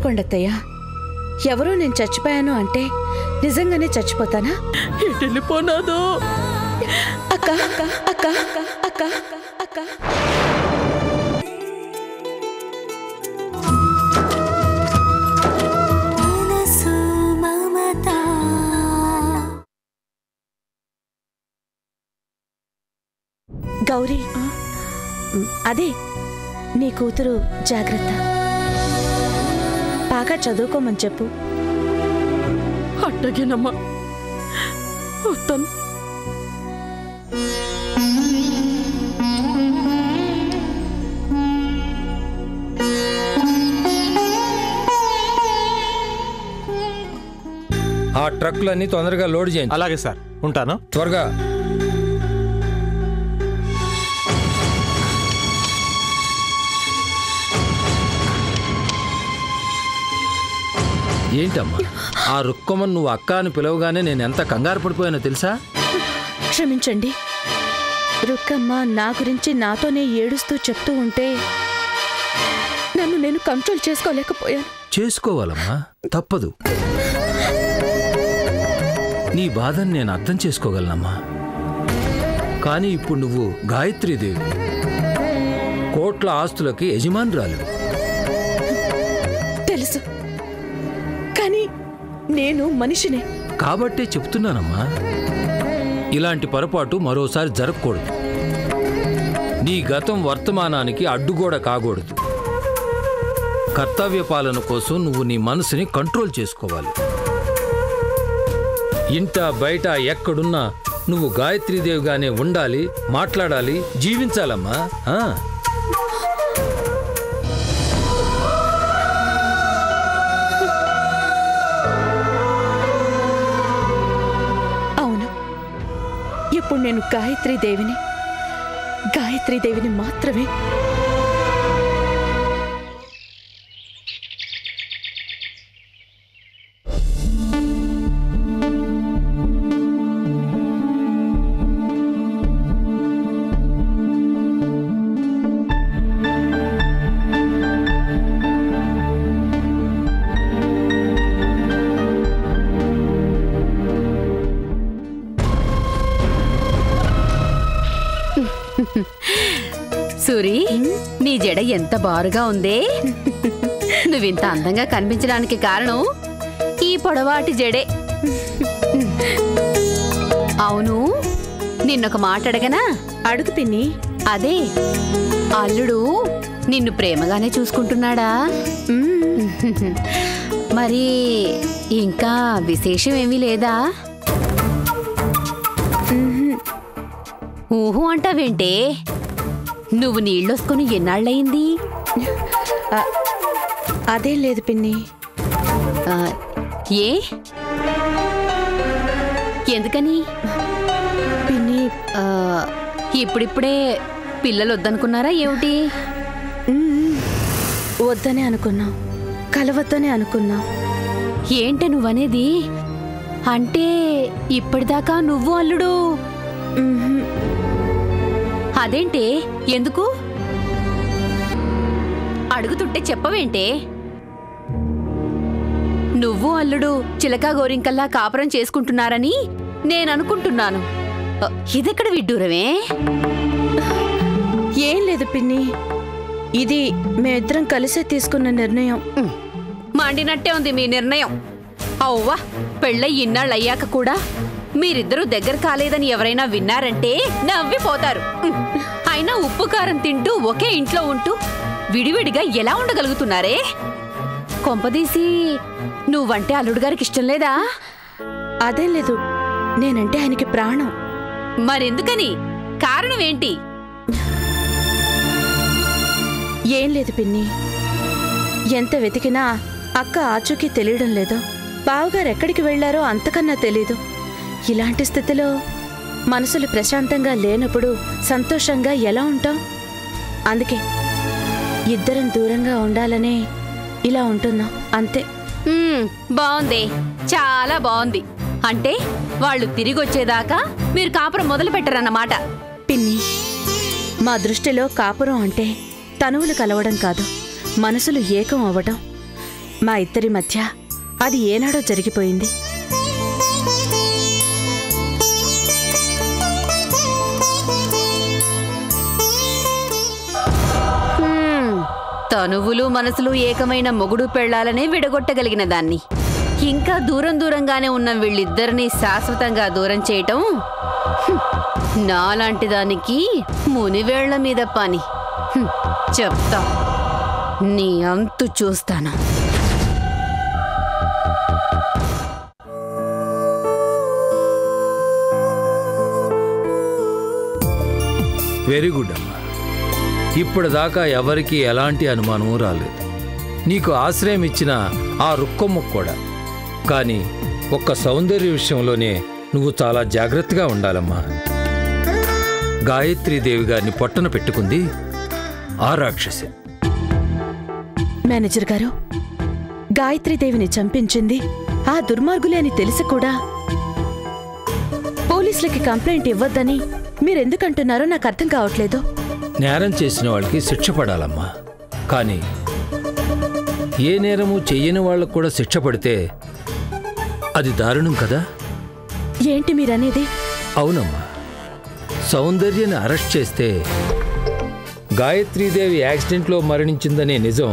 ఊరుకోండి అత్తయ్య. ఎవరో నేను చచ్చిపోయాను అంటే నిజంగానే చచ్చిపోతానా? వెళ్ళిపోనాదు. అక్క అక్క అక్క అక్క అక్క మనసు మమత. గౌరీ, అదే నీ కూతురు జాగ్రత్త. బాగా చదువుకోమని చెప్పు. అట్టగేనమ్మా, వస్తాను. ఆ ట్రక్కులన్నీ తొందరగా లోడ్ చేయండి. అలాగే సార్, ఉంటాను. త్వరగా. ఏంటమ్మా, ఆ రుక్కమని నువ్వు అక్క అని పిలవగానే నేను ఎంత కంగారు పడిపోయానో తెలుసా? క్షమించండి, రుక్కమ్మ నా గురించి నాతోనే ఏడుస్తూ చెప్తూ ఉంటే నన్ను నేను కంట్రోల్ చేసుకోలేకపోయాను. చేసుకోవాలమ్మా, తప్పదు. నీ బాధను నేను అర్థం చేసుకోగలనమ్మా. కానీ ఇప్పుడు నువ్వు గాయత్రీదేవి, కోట్ల ఆస్తులకి యజమానురాలు. తెలుసు, కానీ నేను మనిషినే. కాబట్టే చెప్తున్నానమ్మా, ఇలాంటి పొరపాటు మరోసారి జరగకూడదు. నీ గతం వర్తమానానికి అడ్డుగోడ కాకూడదు. కర్తవ్య పాలన కోసం నువ్వు నీ మనసుని కంట్రోల్ చేసుకోవాలి. ఇంట బయట ఎక్కడున్నా నువ్వు గాయత్రీదేవిగానే ఉండాలి, మాట్లాడాలి, జీవించాలమ్మా. అవును, ఇప్పుడు నేను గాయత్రీదేవిని మాత్రమే. సూరి, నీ జడ ఎంత బారుగా ఉందే. నువ్వింత అందంగా కనిపించడానికి కారణం ఈ పొడవాటి జడే. అవును, నిన్నొక మాట అడగనా? అడుగు పిన్ని. అదే, అల్లుడు నిన్ను ప్రేమగానే చూసుకుంటున్నాడా? మరి ఇంకా విశేషం ఏమీ లేదా? ఊహు అంటావేంటే? నువ్వు నీళ్ళొసుకొని ఎన్నాళ్ళయింది? అదేం లేదు పిన్ని. ఏ? ఎందుకని? పిన్ని, ఇప్పుడిప్పుడే పిల్లలు వద్దనుకున్నారా ఏమిటి? వద్దనే అనుకున్నాం, కలవద్దనే అనుకున్నాం. ఏంటే నువ్వనేది? అంటే ఇప్పటిదాకా నువ్వు అల్లుడు? అదేంటే, ఎందుకు అడుగుతుంటే చెప్పవేంటే? నువ్వు అల్లుడు చిలకా గోరింకల్లా కాపురం చేసుకుంటున్నారని నేననుకుంటున్నాను. ఇదెక్కడ విడ్డూరమే? ఏం లేదు పిన్ని, ఇది మేమిద్దరం కలిసే తీసుకున్న నిర్ణయం. మండినట్టే ఉంది మీ నిర్ణయం. అవ్వా, పెళ్ళై ఇన్నాళ్ళయ్యాక కూడా మీరిద్దరూ దగ్గర కాలేదని ఎవరైనా విన్నారంటే నవ్విపోతారు. అయినా ఉప్పు కారం తింటూ ఒకే ఇంట్లో ఉంటూ విడివిడిగా ఎలా ఉండగలుగుతున్నారే? కొంపదీసి నువ్వంటే అల్లుడు గారికి ఇష్టం లేదా? అదేం లేదు, నేనంటే ఆయనకి ప్రాణం. మరెందుకని? కారణం ఏంటి? ఏం లేదు పిన్ని, ఎంత వెతికినా అక్క ఆచూకీ తెలియడం లేదు. బావగారు ఎక్కడికి వెళ్లారో అంతకన్నా తెలీదు. ఇలాంటి స్థితిలో మనసులు ప్రశాంతంగా లేనప్పుడు సంతోషంగా ఎలా ఉంటాం? అందుకే ఇద్దరం దూరంగా ఉండాలనే ఇలా ఉంటున్నాం, అంతే. బాగుంది, చాలా బాగుంది. అంటే వాళ్ళు తిరిగొచ్చేదాకా మీరు కాపురం మొదలు పెట్టరన్నమాట. పిన్ని, మా దృష్టిలో కాపురం అంటే తనువులు కలవడం కాదు, మనసులు ఏకం అవ్వడం. మా ఇద్దరి మధ్య అది ఏనాడో జరిగిపోయింది. తనువులు మనసులు ఏకమైన మొగుడు పెళ్లాలనే విడగొట్టగలిగిన దాన్ని ఇంకా దూరంగానే ఉన్న వీళ్ళిద్దరినీ శాశ్వతంగా దూరం చేయటం నాలాంటి దానికి మునివేళ్ల మీద పని. చెప్తా, నీ అంతు చూస్తాను. వెరీ గుడ్ అమ్మా. ఇప్పటిదాకా ఎవరికి ఎలాంటి అనుమానమూ రాలేదు. నీకు ఆశ్రయం ఇచ్చిన ఆ రుక్కమ్మ కూడా. కానీ ఒక్క సౌందర్య విషయంలోనే నువ్వు చాలా జాగ్రత్తగా ఉండాలమ్మా. గాయత్రీదేవి గారిని పొట్టన పెట్టుకుంది ఆ రాక్షసి. మేనేజర్ గారు, గాయత్రీదేవిని చంపించింది ఆ దుర్మార్గులే అని తెలిసి కూడా పోలీసులకి కంప్లైంట్ ఇవ్వద్దని మీరెందుకంటున్నారో నాకు అర్థం కావట్లేదు. నేరం చేసిన వాళ్ళకి శిక్ష పడాలమ్మా. కానీ ఏ నేరము చెయ్యని వాళ్ళకు కూడా శిక్ష పడితే అది దారుణం కదా. ఏంటి మీరనేది? అవునమ్మా, సౌందర్యని అరెస్ట్ చేస్తే గాయత్రీదేవి యాక్సిడెంట్లో మరణించిందనే నిజం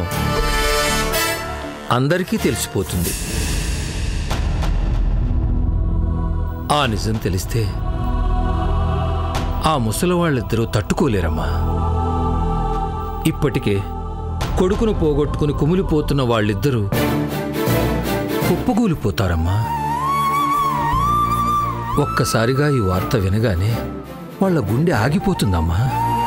అందరికీ తెలిసిపోతుంది. ఆ నిజం తెలిస్తే ఆ ముసలి వాళ్ళిద్దరూ తట్టుకోలేరమ్మా. ఇప్పటికే కొడుకును పోగొట్టుకుని కుమిలిపోతున్న వాళ్ళిద్దరూ కుప్పగూలిపోతారమ్మా. ఒక్కసారిగా ఈ వార్త వినగానే వాళ్ళ గుండె ఆగిపోతుందమ్మా.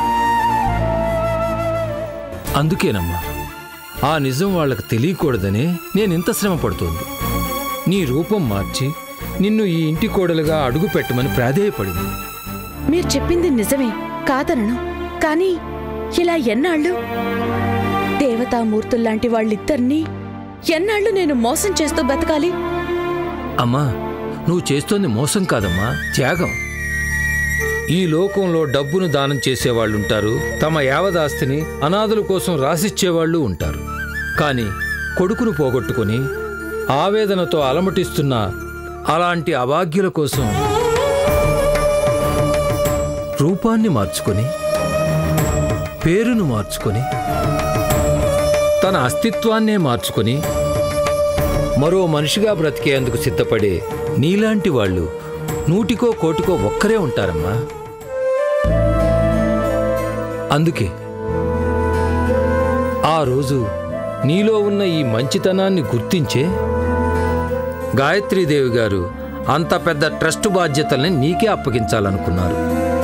అందుకేనమ్మా ఆ నిజం వాళ్ళకి తెలియకూడదనే నేనింత శ్రమ పడుతోంది. నీ రూపం మార్చి నిన్ను ఈ ఇంటి కోడలుగా అడుగు పెట్టమని ప్రాధేయపడింది. మీరు చెప్పింది నిజమే కాదనను. కానీ ఇలా ఎన్నాళ్ళు? దేవతామూర్తుల్లాంటి వాళ్ళిద్దరినీ ఎన్నాళ్ళు నేను మోసం చేస్తూ బతకాలి? అమ్మా, నువ్వు చేస్తోంది మోసం కాదమ్మా, త్యాగం. ఈ లోకంలో డబ్బును దానం చేసేవాళ్ళుంటారు, తమ యావదాస్తిని అనాథుల కోసం రాసిచ్చేవాళ్ళు ఉంటారు. కానీ కొడుకును పోగొట్టుకుని ఆవేదనతో అలమటిస్తున్న అలాంటి అభాగ్యుల కోసం రూపాన్ని మార్చుకొని, పేరును మార్చుకొని, తన అస్తిత్వాన్నే మార్చుకొని మరో మనిషిగా బ్రతికేందుకు సిద్ధపడే నీలాంటి వాళ్ళు నూటికో కోటికో ఒక్కరే ఉంటారమ్మా. అందుకే ఆ రోజు నీలో ఉన్న ఈ మంచితనాన్ని గుర్తించే గాయత్రీదేవి గారు అంత పెద్ద ట్రస్ట్ బాధ్యతల్ని నీకే అప్పగించాలనుకున్నారు.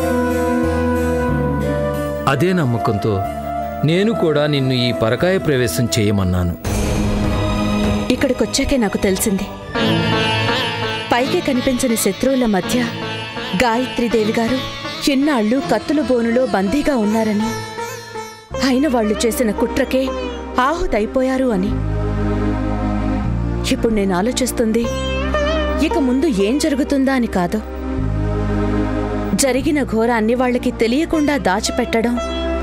అదే నమ్మకంతో నేను కూడా నిన్ను ఈ పరకాయ ప్రవేశం చేయమన్నాను. ఇక్కడికొచ్చాకే నాకు తెలిసింది, పైకి కనిపించని శత్రువుల మధ్య గాయత్రీదేవి గారు చిన్నాళ్ళు కత్తుల బోనులో బందీగా ఉన్నారని, అయిన వాళ్ళు చేసిన కుట్రకే ఆహుతైపోయారు అని. ఇప్పుడు నేను ఆలోచిస్తుంది ఇక ముందు ఏం జరుగుతుందా అని కాదు, జరిగిన ఘోరాన్ని వాళ్ళకి తెలియకుండా దాచిపెట్టడం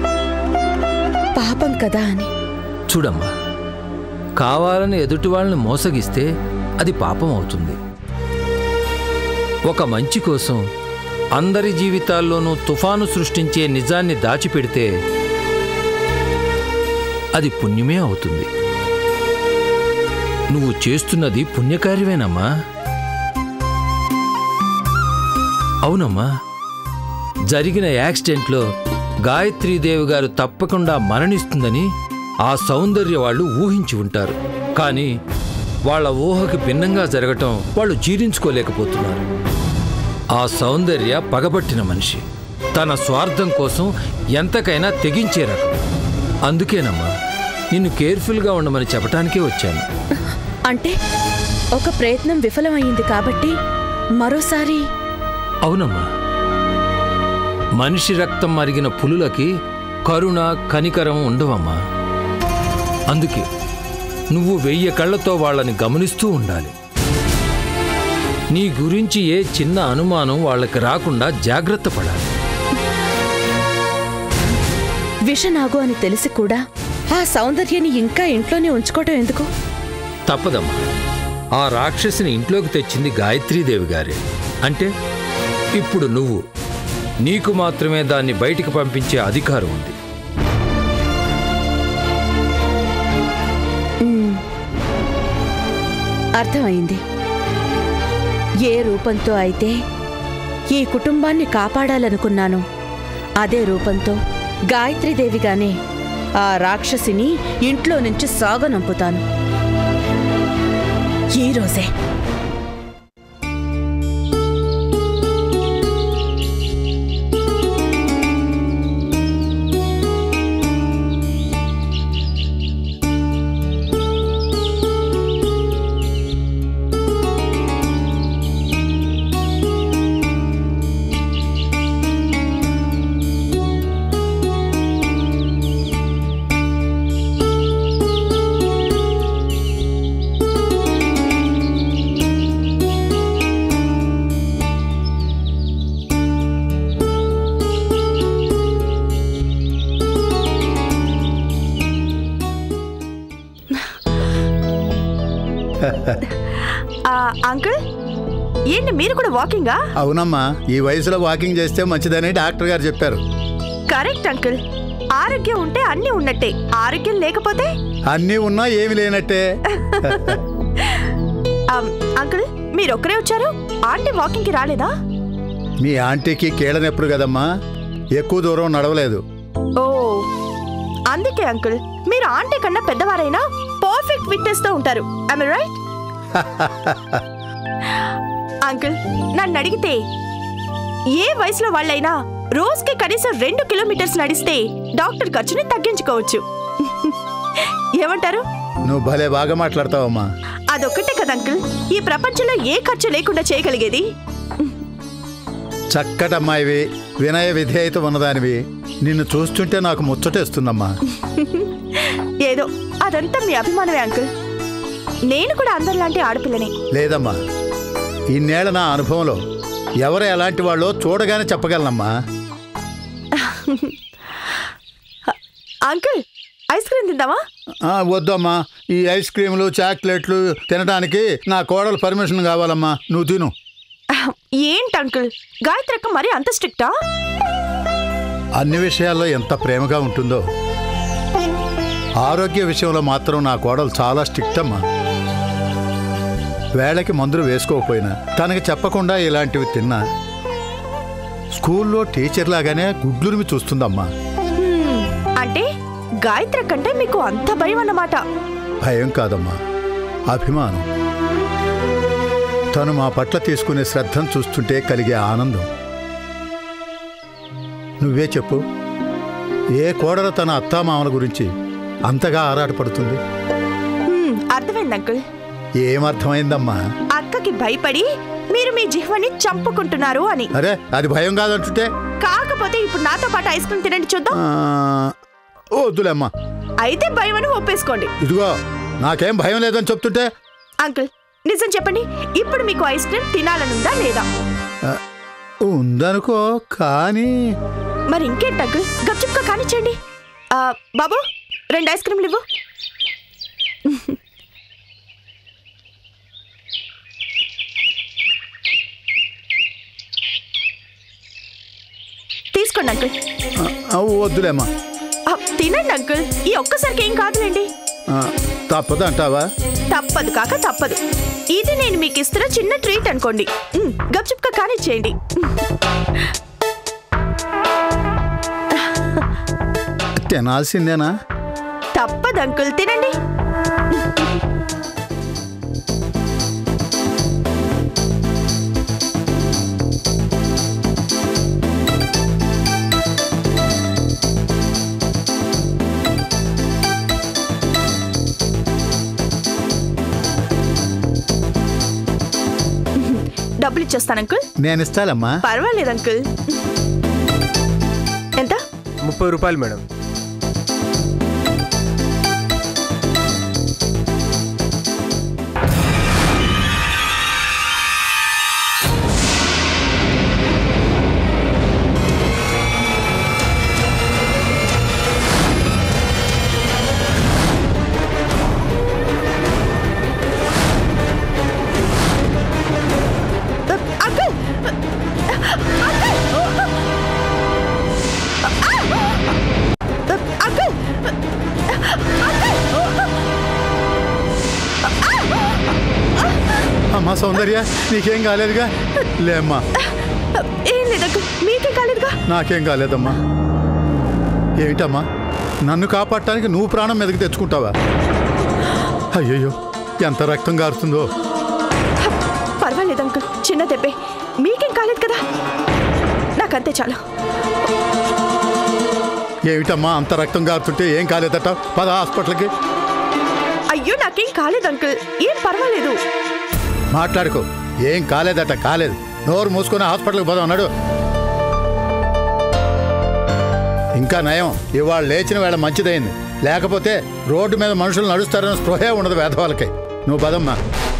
పాపం కదా అని. చూడమ్మా, కావాలని ఎదుటి వాళ్ళని మోసగిస్తే అది పాపం అవుతుంది. ఒక మంచి కోసం అందరి జీవితాల్లోనూ తుఫాను సృష్టించే నిజాన్ని దాచిపెడితే అది పుణ్యమే అవుతుంది. నువ్వు చేస్తున్నది పుణ్యకార్యమేనమ్మా. అవునమ్మా, జరిగిన యాక్సిడెంట్లో గాయత్రీదేవి గారు తప్పకుండా మరణిస్తుందని ఆ సౌందర్య వాళ్ళు ఊహించి ఉంటారు. కానీ వాళ్ళ ఊహకి భిన్నంగా జరగటం వాళ్ళు జీర్ణించుకోలేకపోతున్నారు. ఆ సౌందర్య పగబట్టిన మనిషి, తన స్వార్థం కోసం ఎంతకైనా తెగించే రకం. అందుకేనమ్మా నిన్ను కేర్ఫుల్గా ఉండమని చెప్పటానికే వచ్చాను. అంటే ఒక ప్రయత్నం విఫలమైంది కాబట్టి మరోసారి? అవునమ్మా, మనిషి రక్తం మరిగిన పులులకి కరుణ కనికరం ఉండవమ్మా. అందుకే నువ్వు 1000 కళ్ళతో వాళ్ళని గమనిస్తూ ఉండాలి. నీ గురించి ఏ చిన్న అనుమానం వాళ్ళకి రాకుండా జాగ్రత్త పడాలి. విషనాగు అని తెలిసి కూడా ఆ సౌందర్యాన్ని ఇంకా ఇంట్లోనే ఉంచుకోవటం ఎందుకు? తప్పదమ్మా. ఆ రాక్షసిని ఇంట్లోకి తెచ్చింది గాయత్రీదేవి గారే. అంటే ఇప్పుడు నీకు మాత్రమే దాన్ని బయటికి పంపించే అధికారం ఉంది. అర్థమైంది. ఏ రూపంతో అయితే ఈ కుటుంబాన్ని కాపాడాలనుకున్నాను, అదే రూపంతో గాయత్రీదేవిగానే ఆ రాక్షసిని ఇంట్లో నుంచి సాగనంపుతాను ఈరోజే. అంకుల్, ఏంటి మీరు కూడా వాకింగా? అవునమ్మా, ఈ వయసులో వాకింగ్ చేస్తే మంచిదని డాక్టర్ గారు చెప్పారు. Correct uncle. ఆరోగ్యం ఉంటే అన్నీ ఉన్నట్టే, ఆరోగ్యం లేకపోతే అన్నీ ఉన్నా ఏమి లేనట్టే. అంకుల్, మీరు ఒక్కరే వచ్చారు? ఆంటీ వాకింగ్ కి రాలేదా? మీ ఆంటీకి కీళ్ళనెప్పుడు కదమ్మా, ఎక్కువ దూరం నడవలేదు. ఓ, అందుకే అంకుల్ మీరు ఆంటీ కన్నా పెద్దవారైనా పర్ఫెక్ట్ ఫిట్నెస్ తో ఉంటారు. I right? అంకుల్, నన్ను అడిగితే ఏ వయసులో వాళ్ళైనా రోజుకి కనీసం 2 కిలోమీటర్స్ నడిస్తే డాక్టర్ ఖర్చుని తగ్గించుకోవచ్చు. ఏమంటారు? నువ్వు భలే బాగా మాట్లాడతావమ్మా. అదొక్కటే కదా అంకుల్ ఈ ప్రపంచంలో ఏ ఖర్చు లేకుండా చేయగలిగేది. చక్కటమ్మాయివి, వినయ విధేయత ఉన్నదానివి. నిన్ను చూస్తుంటే నాకు ముచ్చటేస్తుందమ్మా. ఏదో అదంతా మీ అభిమానమే అంకుల్. నేను కూడా అందరిలాంటి ఆడపిల్లనే. లేదమ్మా, ఇన్నేళ్ల నా అనుభవంలో ఎవరు ఎలాంటి వాళ్ళో చూడగానే చెప్పగలనమ్మా. అంకుల్, ఐస్ క్రీమ్ తిందామా? వద్దమ్మా, ఈ ఐస్ క్రీములు చాక్లెట్లు తినడానికి నా కోడలు పర్మిషన్ కావాలమ్మా. నువ్వు తిను. ఏంటి అంకుల్, గాయత్రి అక్క మరి అంత స్ట్రిక్టా? అన్ని విషయాల్లో ఎంత ప్రేమగా ఉంటుందో, ఆరోగ్య విషయంలో మాత్రం నా కోడలు చాలా స్ట్రిక్ట్ అమ్మా. వేళకి మందులు వేసుకోకపోయినా, తనకి చెప్పకుండా ఇలాంటివి తిన్నా స్కూల్లో టీచర్ లాగానే గుడ్లురిమి చూస్తుందమ్మా. అంటే గాయత్రి కంటే మీకు అంత భయం అన్నమాట? భయం కాదమ్మా, అభిమానం. తను మా పట్ల తీసుకునే శ్రద్ధను చూస్తుంటే కలిగే ఆనందం. నువ్వే చెప్పు, ఏ కోడలు తన అత్తామామల గురించి అంతగా ఆరాటపడుతుంది? అర్థమైంది అంకుల్. ఏమర్థమైందమ్మా? అక్కకి భయపడి మీరు మీ జిహ్వని చంపుకుంటున్నారు అని. అరే, అది భయం కాదంటుంటే. కాకపోతే ఇప్పుడు నాతో పాటు ఐస్ క్రీమ్ తినండి చూద్దాం. వద్దులేమ్మా. అయితే భయం అని ఒప్పేసుకోండి. ఇదిగో, నాకేం భయం లేదని చెప్తుంటే. అంకుల్, నిజం చెప్పండి, ఇప్పుడు మీకు ఐస్ క్రీమ్ తినాలనుందా లేదా? ఉందనుకో, కానీ మరి ఇంకేంటి అంకుల్, గప్చుప్గా కానిచ్చేయండి. బాబు, 2 ఐస్ క్రీమ్లు ఇవ్వు. తీసుకోండి అంకుల్. వద్దులేమ్మా. తినండి అంకుల్, ఈ ఒక్కసారికి ఏం కాదులేండి. తప్పదు అంటావా? తప్పదు కాక తప్పదు. ఇది నేను మీకు ఇస్తున్న చిన్న ట్రీట్ అనుకోండి. గప్చుప్గా కానిచ్చేయండి. తినాల్సిందేనా? తప్పదు అంకుల్, తినండి. డబ్బులు ఇచ్చేస్తాను అంకుల్. నేను ఇస్తానమ్మా. పర్వాలేదు అంకుల్. ఎంత? 30 రూపాయలు మేడం. అమ్మా సౌందర్య, నీకేం కాలేదుగా? లేమ్మా. ఏం లేదు అంకుల్, మీకేం కాలేదుగా? నాకేం కాలేదమ్మా. ఏమిటమ్మా, నన్ను కాపాడటానికి నువ్వు ప్రాణం మీదకి తెచ్చుకుంటావా? అయ్యయ్యో, ఎంత రక్తం గారుతుందో. పర్వాలేదు అంకుల్, చిన్న దెబ్బే, మీకేం కాలేదు కదా, నాకంతే చాలు. ఏమిటమ్మా అంత రక్తం గారుతుంటే ఏం కాలేదట? పద హాస్పిటల్కి. అయ్యో నాకేం కాలేదు అంకుల్, ఏం పర్వాలేదు. మాట్లాడుకో. ఏం కాలేదట? కాలేదు. నోరు మూసుకొని హాస్పిటల్కి పోదాం అన్నాడు. ఇంకా నయం, ఇవాళ లేచిన వేళ మంచిదైంది. లేకపోతే రోడ్డు మీద మనుషులు నడుస్తారని స్పృహే ఉండదు వేధవాళ్ళకి. నువ్వు పదమ్మా.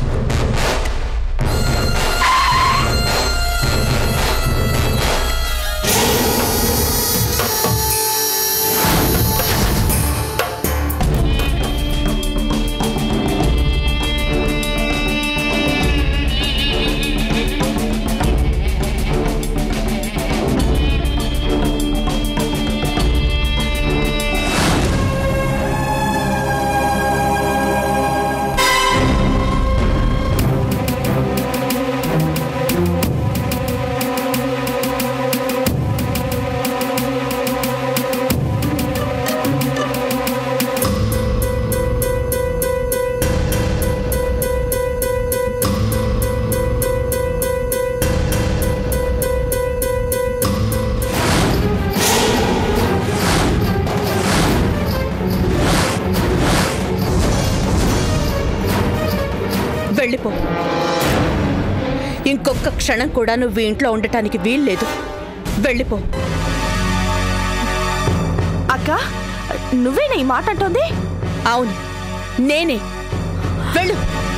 వెళ్ళిపో. ఇంకొక క్షణం కూడా నువ్వు ఇంట్లో ఉండటానికి వీల్లేదు. వెళ్ళిపో. అక్క, నువ్వేనా ఈ మాట అంటోంది? అవును, నేనే. వెళ్ళు.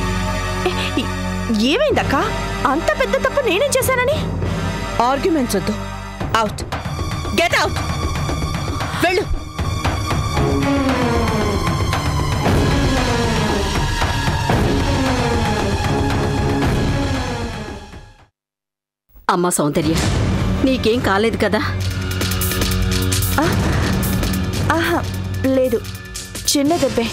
ఏమైందక్క? అంత పెద్ద తప్పు నేనేం చేశానని? ఆర్గ్యుమెంట్స్ వద్దు. అవుట్. Get out. వెళ్ళు. అమ్మా సౌందర్య, నీకేం కాలేదు కదా? ఆహా, లేదు, చిన్న దెబ్బే.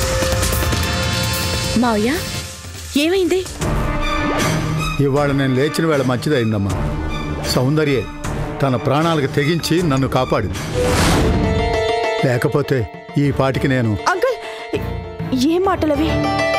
మావయ్య, ఏమైంది? ఇవాళ నేను లేచిన వేళ మంచిదైందమ్మా. సౌందర్యే తన ప్రాణాలకు తెగించి నన్ను కాపాడింది. లేకపోతే ఈ పాటికి నేను... అంకుల్, ఏం మాటలవి?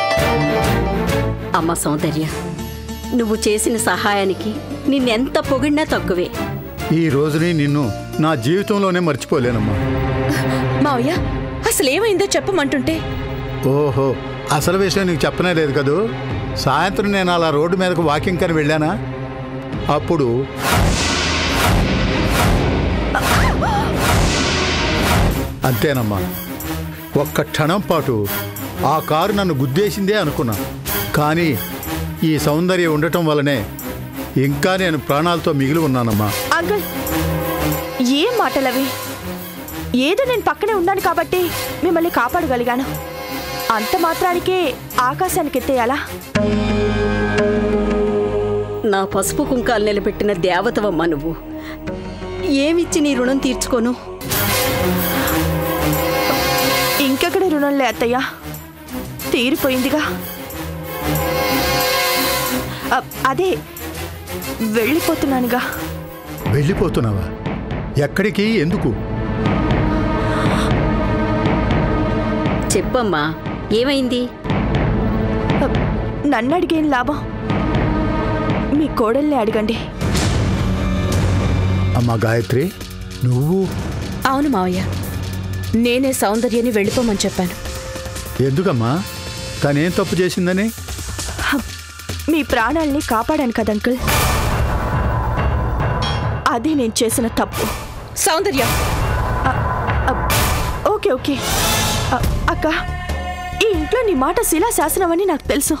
అమ్మ సౌందర్య, నువ్వు చేసిన సహాయానికి నిన్నెంత పొగిడినా తక్కువే. ఈ రోజుని నిన్ను నా జీవితంలోనే మర్చిపోలేనమ్మా. మావయ్య, అసలు ఏమైందో చెప్పమంటుంటే. ఓహో, అసలు విషయం నీకు చెప్పనే లేదు కదూ. సాయంత్రం నేను అలా రోడ్డు మీదకు వాకింగ్ కని వెళ్ళానా, అప్పుడు అంతేనమ్మా, ఒక్క క్షణం పాటు ఆ కారు నన్ను గుద్దేసిందే అనుకున్నా. కానీ ఈ సౌందర్యం ఉండటం వల్లనే ఇంకా నేను ప్రాణాలతో మిగిలి ఉన్నానమ్మా. అంకుల్, ఏం మాటలవి? ఏదో నేను పక్కనే ఉన్నాను కాబట్టి మిమ్మల్ని కాపాడగలిగాను. అంత మాత్రానికే ఆకాశానికి ఎత్తేయాలా? నా పసుపు కుంకాలు నిలబెట్టిన దేవతవమ్మా నువ్వు. ఏమిచ్చి నీ రుణం తీర్చుకోను? ఇంకెక్కడ రుణంలే అత్తయ్య, తీరిపోయిందిగా. అదే, వెళ్ళిపోతున్నానుగా. వెళ్ళిపోతున్నావా? ఎక్కడికి? ఎందుకు? చెప్పమ్మా, ఏమైంది? నన్ను అడిగేం లాభం, మీ కోడల్ని అడగండి. అమ్మా గాయత్రి, నువ్వు... అవును మావయ్య, నేనే సౌందర్యని వెళ్ళిపోమని చెప్పాను. ఎందుకమ్మా? తనేం తప్పు చేసిందని? మీ ప్రాణాల్ని కాపాడాను కదా అంకుల్, అది నేను చేసిన తప్పు. సౌందర్య, ఓకే ఓకే అక్క, ఈ ఇంట్లో నీ మాట శిలాశాసనం అని నాకు తెలుసు.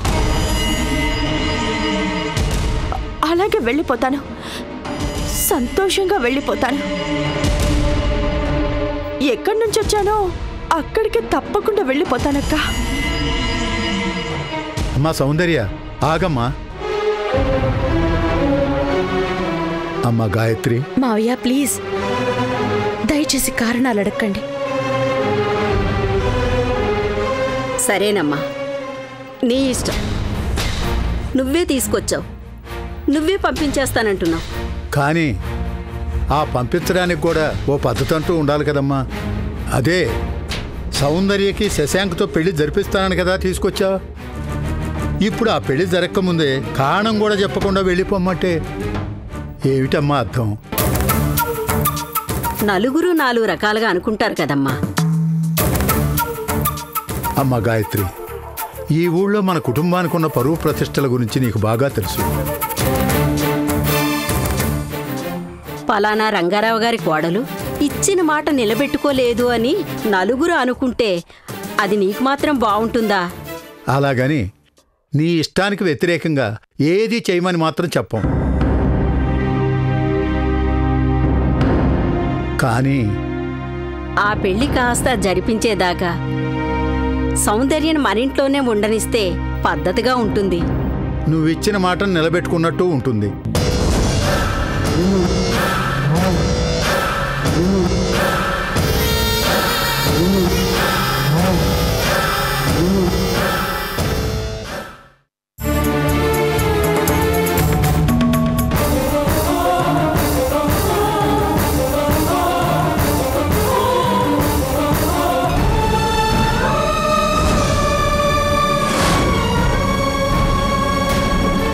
అలాగే వెళ్ళిపోతాను, సంతోషంగా వెళ్ళిపోతాను. ఎక్కడి నుంచి వచ్చానో అక్కడికి తప్పకుండా వెళ్ళిపోతానక్క. అమ్మా సౌందర్య, ఆగమ్మా. అమ్మా గాయత్రి. మావయ్య ప్లీజ్, దయచేసి కారణాలు అడగండి. సరేనమ్మా, నీ ఇష్టం. నువ్వే తీసుకొచ్చావు, నువ్వే పంపించేస్తానంటున్నావు. కానీ ఆ పంపించడానికి కూడా ఓ పద్ధతి అంటూ ఉండాలి కదమ్మా. అదే సౌందర్యకి శశాంక్తో పెళ్లి జరిపిస్తానని కదా తీసుకొచ్చా. ఇప్పుడు ఆ పెళ్లి జరగకముందే కారణం కూడా చెప్పకుండా వెళ్ళిపోమ్మంటే ఏమిటమ్మా అర్థం? నలుగురు 4 రకాలుగా అనుకుంటారు కదమ్మా. అమ్మ గాయత్రి, ఈ ఊళ్ళో మన కుటుంబానికి ఉన్న పరువు ప్రతిష్టల గురించి నీకు బాగా తెలుసు. పలానా రంగారావు గారి కోడలు ఇచ్చిన మాట నిలబెట్టుకోలేదు అని నలుగురు అనుకుంటే అది నీకు మాత్రం బావుంటుందా? అలాగని నీ ఇష్టానికి వ్యతిరేకంగా ఏది చేయమని మాత్రం చెప్పం. కానీ ఆ పెళ్లి కాస్త జరిపించేదాకా సౌందర్యను మరింట్లోనే ఉండనిస్తే పద్ధతిగా ఉంటుంది. నువ్విచ్చిన మాటను నిలబెట్టుకున్నట్టు ఉంటుంది.